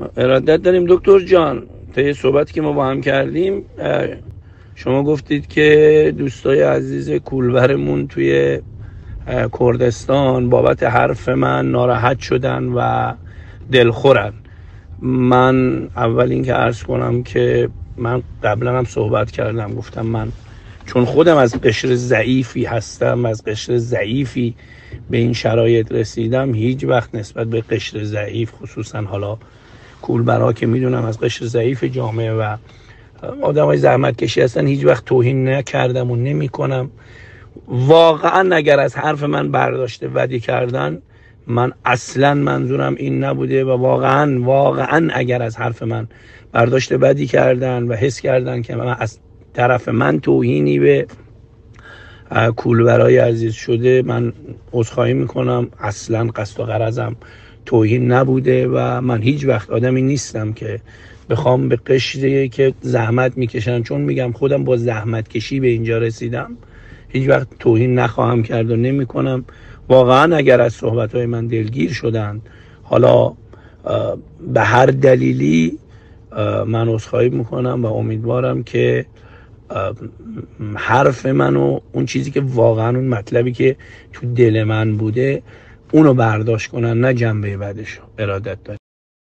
ارادت داریم دکتر جان. طی صحبتی که ما با هم کردیم شما گفتید که دوستای عزیز کولبرمون توی کردستان بابت حرف من ناراحت شدن و دلخورن. من اول این که عرض کنم که من قبلا هم صحبت کردم، گفتم من چون خودم از قشر ضعیفی هستم، از قشر ضعیفی به این شرایط رسیدم، هیچ وقت نسبت به قشر ضعیف، خصوصا حالا کولبرها که میدونم از قشر ضعیف جامعه و آدم های زحمت کشی هستن، هیچ وقت توهین نکردم و نمی کنم. واقعا اگر از حرف من برداشته بدی کردن، من اصلا منظورم این نبوده و واقعا اگر از حرف من برداشته بدی کردن و حس کردن که من از طرف من توهینی به کولبرای عزیز شده، من عذرخواهی میکنم. اصلا قصد و غرضم توهین نبوده و من هیچ وقت آدمی نیستم که بخوام به قشری که زحمت میکشن، چون میگم خودم با زحمت کشی به اینجا رسیدم، هیچ وقت توهین نخواهم کرد و نمی کنم. واقعا اگر از صحبتهای من دلگیر شدند، حالا به هر دلیلی، من عذرخواهی میکنم و امیدوارم که حرف من و اون چیزی که واقعا اون مطلبی که تو دل من بوده اونو برداشت کنن، نه جنبه بعدشو. ارادت دارم.